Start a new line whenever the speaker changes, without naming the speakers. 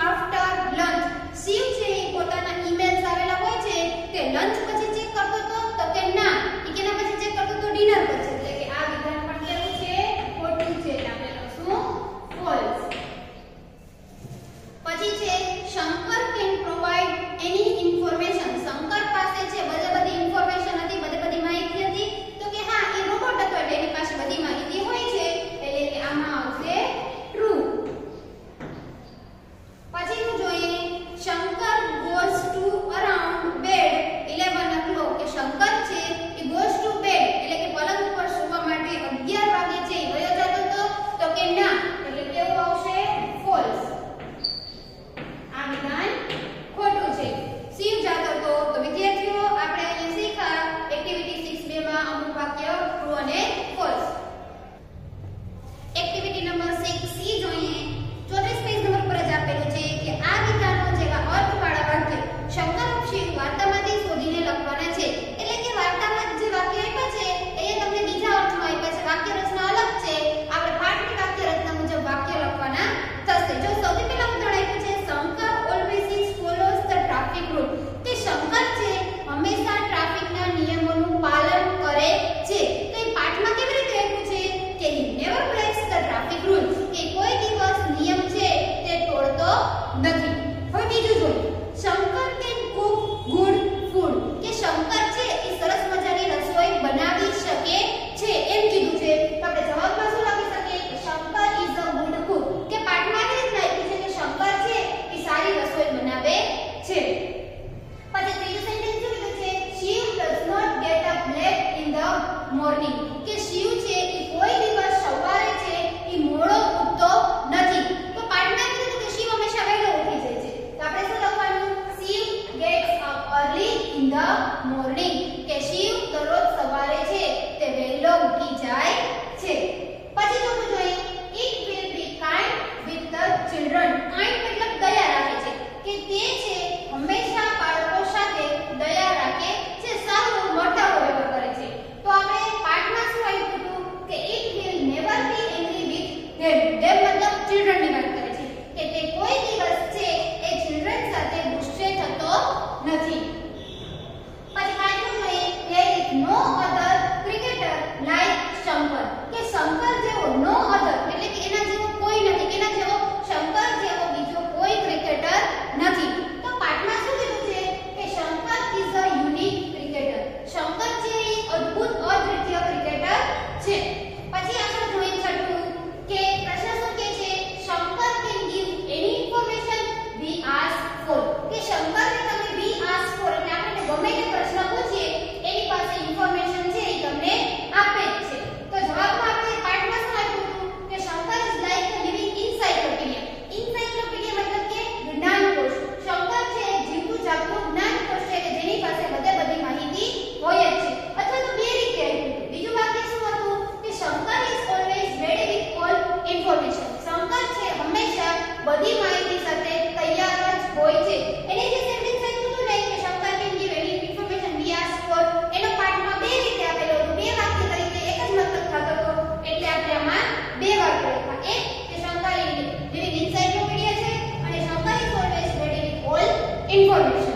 after lunch. Shiv છે એ પોતાના emails આવેલા હોય છે તે લંચ પછી ચેક કરતો તો કે ના એ કેના પછી ચેક કરતો તો ડિનર પછી. એટલે કે આ વિધાન પણ કેવું છે ખોટું છે. આપણે લખશું false. પછી છે Shankar can provide any information. Shankar પાસે છે બધી ઇન્ફોર્મેશન હતી, બધી માહિતી હતી તો કે હા એ રોબોટ હતો એટલે એની પાસે બધી માહિતી હોય છે એટલે કે આમાં આવશે true. પછીનું જોઈએ Shankar goes to around bed 11 o'clock. કે શંકર છે એ goes to bed એટલે કે પલંગ ઉપર સૂવા માટે 11 વાગે છે એ વયો જતો હતો તો કે ના એટલે કેવું આવશે false. આ વિધાન ખોટું છે. શિવ જાતો હતો તો વિદ્યાર્થીઓ આપણે અહીંયા શીખ્યા એક્ટિવિટી 6 2 માં અમુક વાક્ય ટ્રુ અને ફોલ્સ. એક્ટિવિટી નંબર 6 સી જોઈએ. 34 પેજ નંબર પર જ આપેલું છે કે આ વિધાનો જેવા અર્થવાળા વાક્ય શંકર શિવ વાર્તામાંથી શોધીને લખવાના છે. એટલે કે વાર્તામાં જે વાક્ય આપ્યા છે એ તમને બીજા અર્થમાં આપ્યા છે. વાક્ય રચના અલગ છે. આપણે પાઠની વાક્ય રચના મુજબ વાક્ય લખવાના થશે. જો સૌથી પહેલા ઉદાહરણ આપ્યું છે Shankar always follows the traffic rule. કે શંકર છે હંમેશા ટ્રાફિકના નિયમોનું પાલન કરે છે. તો એ પાઠમાં કેવી રીતે આપ્યું છે કે he never breaks the traffic rule. કે કોઈ દિવસ નિયમ છે તે તોડતો નથી. હવે બીજું જોઈએ Shankar can cook good food. કે શંકર છે એ સરસ મજાની રસોઈ બનાવી શકે છે એમ કીધું છે. તો આપણે જવાબમાં શું લખી શકીએ કે Shankar is a good cook. કે પાઠમાં આવી રીતના આપ્યું છે કે શંકર છે એ સારી રસોઈ બનાવે છે. પછી ત્રીજું સેન્ટેન્સ શું કીધું છે Shiv does not get up late in the morning. કે શિવ છે એ કોઈ દિવસ સવારે છે એ મોડો ઉઠતો નથી. તો પાઠમાં કીધું કે શિવ હંમેશા વહેલો ઉઠી જાય છે. તો આપણે શું લખવાનું Shiv gets up early in the morning. કે શિવ દરરોજ સવારે છે તે વહેલો ઉઠી જાય છે. પછી જોવું જોઈએ it will be kind with the children. kind મતલબ દયા રાખે છે કે તે છે હંમેશા બાળકો સાથે દયા રાખે છે, સારું મોટા વ્યવહાર કરે છે. તો આપણે પાઠમાં શું આપ્યું હતું કે it will never be angry with them. them મતલબ children ની વાત કરે છે કે તે કોઈ દિવસ છે એ children સાથે ગુસ્સે થતો નથી. પછી પાંચમું જોઈએ there is no other cricketer like Shankar. કે શંકર જેવો no other એટલે કે એના જેવો કોઈ નથી. એના જેવો શંકર જેવો બીજો કોઈ ક્રિકેટર નથી. તો પાઠમાં શું કીધું છે કે Shankar is a unique cricketer. Shankar છે એ અદ્ભુત અદ્વિતીય ક્રિકેટર છે. પછી આપણે જોઈએ છઠ્ઠું કે પ્રશ્ન શું કહે છે Shankar can give any information we ask for. કે શંકરને તમે we ask for એટલે આપણે ગમે તે પ્રશ્ન પૂછીએ એની પાસે ઇન્ફોર્મેશન છે એ તમને આપે જ છે. તો જવાબમાં આપણે પાઠમાં શું આપ્યું હતું કે Shankar is like a living encyclopedia. encyclopedia મતલબ કે જ્ઞાનકોશ. શંકર છે જીવતું જાગતું જ્ઞાનકોશ છે કે જેની પાસે બધી માહિતી હોય જ છે. અથવા તો બે રીતે આપ્યું હતું. બીજું વાક્ય શું હતું કે Shankar is always ready with all information. Shankar છે હંમેશા બધી માહિતી સાથે તૈયાર જ હોય છે. એને જે સેન્ટેન્સ આપ્યું હતું ને કે Shankar can give any information we ask for એનો પાઠમાં બે રીતે આપેલો હતો. બે વાક્ય તરીકે એક જ મતલબ થતો હતો એટલે આપણે આમાં બે વાક્ય લખ્યા. એક કે શંકર living encyclopedia છે અને Shankar is always ready with all information.